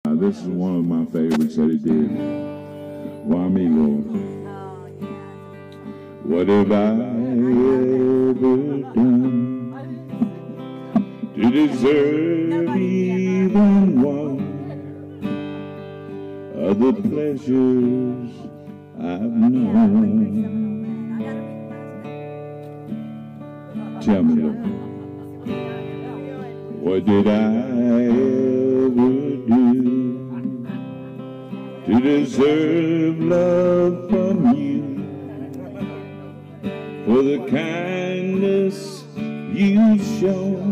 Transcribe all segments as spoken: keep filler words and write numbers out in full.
This is one of my favorites that he did. Why me, Lord? What have I ever done to deserve even one of the pleasures I've known? Tell me, Lord, what did I ever do to deserve love from you, for the kindness you've shown?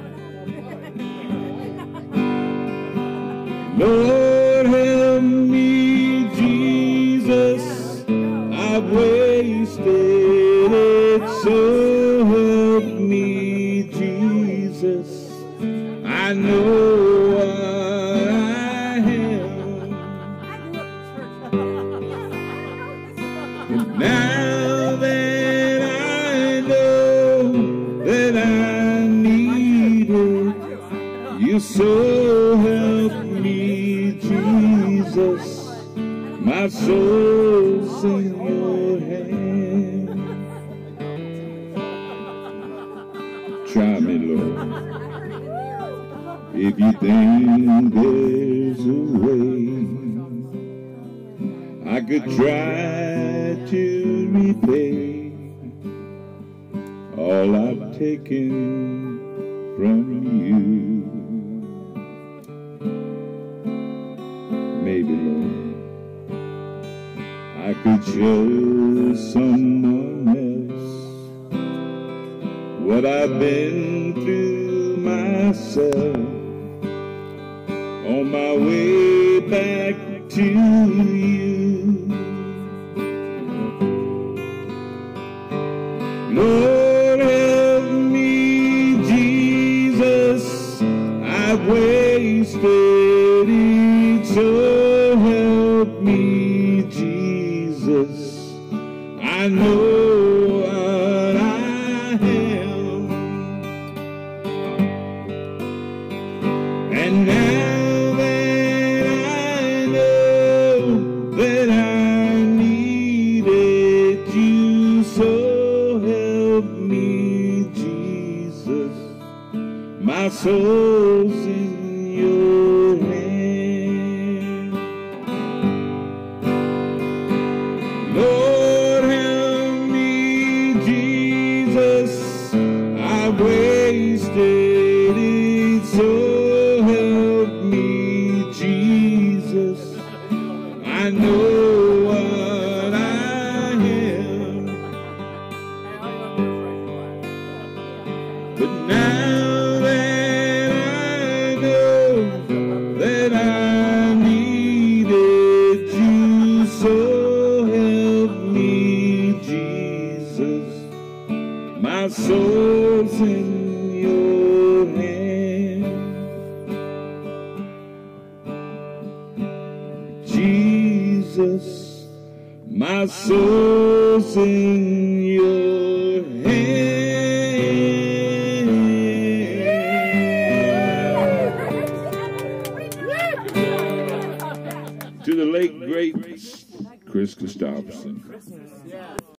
Lord, help me, Jesus, I've wasted it, so help me, Jesus, I know what I am. But now that I know that I need it, you so help me, Jesus, my soul's in your hand. Try me, Lord, if you think there's a way I could try to repay all I've taken from you. Maybe, Lord, I could show someone else what I've been through myself on my way back to you. Lord, help me, Jesus, I've wasted it, so help me, Jesus, I know what I am. And now that I know that I needed you, so help me, Jesus, my soul's in your hand. Lord, help me, Jesus, I've wasted it, so help me, Jesus, I know what I am. But now that I know that I needed you, so help me, Jesus, my soul's in your hand. Jesus, my soul's in your hand. To the late, great Kris Kristofferson.